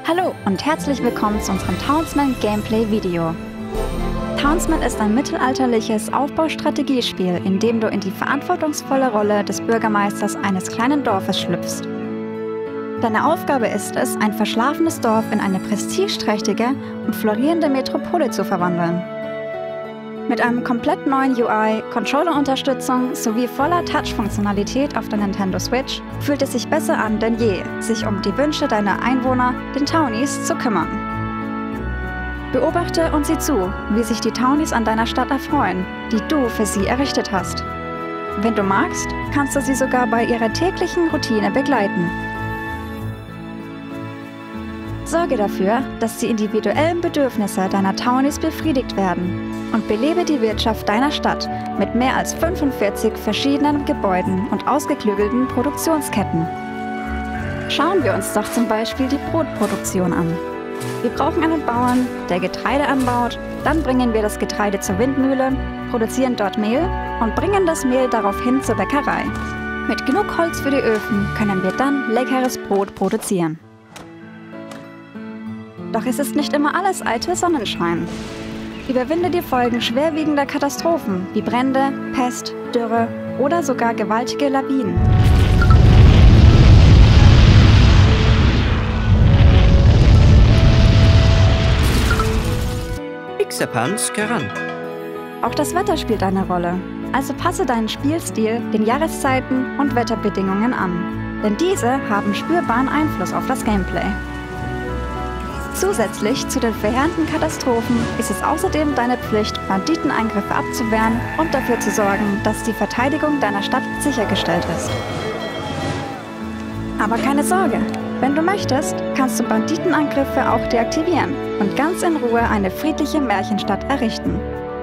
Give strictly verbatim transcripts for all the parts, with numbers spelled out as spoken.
Hallo und herzlich willkommen zu unserem Townsmen Gameplay Video. Townsmen ist ein mittelalterliches Aufbaustrategiespiel, in dem du in die verantwortungsvolle Rolle des Bürgermeisters eines kleinen Dorfes schlüpfst. Deine Aufgabe ist es, ein verschlafenes Dorf in eine prestigeträchtige und florierende Metropole zu verwandeln. Mit einem komplett neuen U I, Controller-Unterstützung sowie voller Touch-Funktionalität auf der Nintendo Switch fühlt es sich besser an denn je, sich um die Wünsche deiner Einwohner, den Townies, zu kümmern. Beobachte und sieh zu, wie sich die Townies an deiner Stadt erfreuen, die du für sie errichtet hast. Wenn du magst, kannst du sie sogar bei ihrer täglichen Routine begleiten. Sorge dafür, dass die individuellen Bedürfnisse deiner Townies befriedigt werden und belebe die Wirtschaft deiner Stadt mit mehr als fünfundvierzig verschiedenen Gebäuden und ausgeklügelten Produktionsketten. Schauen wir uns doch zum Beispiel die Brotproduktion an. Wir brauchen einen Bauern, der Getreide anbaut, dann bringen wir das Getreide zur Windmühle, produzieren dort Mehl und bringen das Mehl daraufhin zur Bäckerei. Mit genug Holz für die Öfen können wir dann leckeres Brot produzieren. Doch es ist nicht immer alles eitel Sonnenschein. Überwinde die Folgen schwerwiegender Katastrophen wie Brände, Pest, Dürre oder sogar gewaltige Lawinen. Ixapans Keran. Auch das Wetter spielt eine Rolle, also passe deinen Spielstil den Jahreszeiten und Wetterbedingungen an, denn diese haben spürbaren Einfluss auf das Gameplay. Zusätzlich zu den verheerenden Katastrophen ist es außerdem deine Pflicht, Banditeneingriffe abzuwehren und dafür zu sorgen, dass die Verteidigung deiner Stadt sichergestellt ist. Aber keine Sorge, wenn du möchtest, kannst du Banditenangriffe auch deaktivieren und ganz in Ruhe eine friedliche Märchenstadt errichten.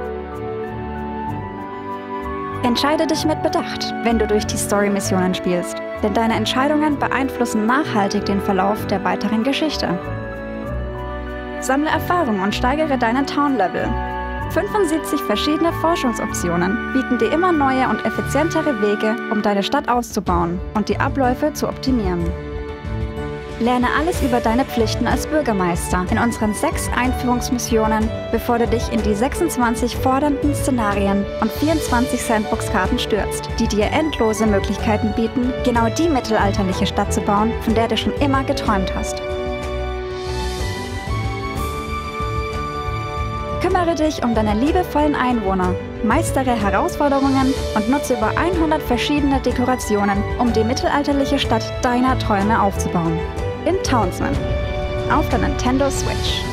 Entscheide dich mit Bedacht, wenn du durch die Story-Missionen spielst, denn deine Entscheidungen beeinflussen nachhaltig den Verlauf der weiteren Geschichte. Sammle Erfahrung und steigere deinen Town-Level. fünfundsiebzig verschiedene Forschungsoptionen bieten dir immer neue und effizientere Wege, um deine Stadt auszubauen und die Abläufe zu optimieren. Lerne alles über deine Pflichten als Bürgermeister in unseren sechs Einführungsmissionen, bevor du dich in die sechsundzwanzig fordernden Szenarien und vierundzwanzig Sandbox-Karten stürzt, die dir endlose Möglichkeiten bieten, genau die mittelalterliche Stadt zu bauen, von der du schon immer geträumt hast. Kümmere dich um deine liebevollen Einwohner, meistere Herausforderungen und nutze über hundert verschiedene Dekorationen, um die mittelalterliche Stadt deiner Träume aufzubauen. In Townsmen auf der Nintendo Switch.